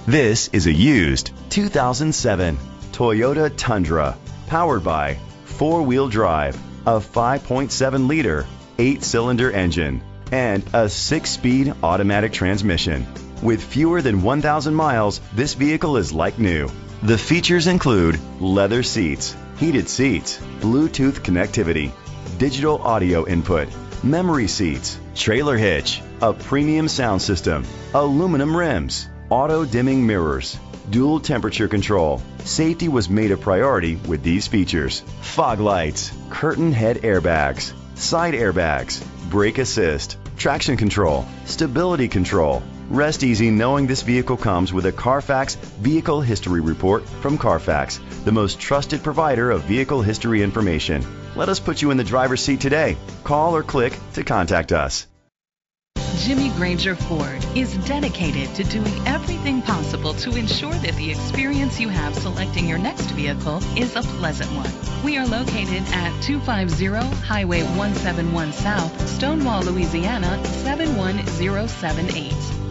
This is a used 2007 Toyota Tundra, powered by four-wheel drive, a 5.7-liter, 8-cylinder engine, and a 6-speed automatic transmission. With fewer than 1,000 miles, this vehicle is like new. The features include leather seats, heated seats, Bluetooth connectivity, digital audio input, memory seats, trailer hitch, a premium sound system, aluminum rims, auto-dimming mirrors, dual temperature control. Safety was made a priority with these features: fog lights, curtain head airbags, side airbags, brake assist, traction control, stability control. Rest easy knowing this vehicle comes with a Carfax Vehicle History Report from Carfax, the most trusted provider of vehicle history information. Let us put you in the driver's seat today. Call or click to contact us. Jimmy Granger Ford is dedicated to doing everything possible to ensure that the experience you have selecting your next vehicle is a pleasant one. We are located at 250 Highway 171 South, Stonewall, Louisiana 71078.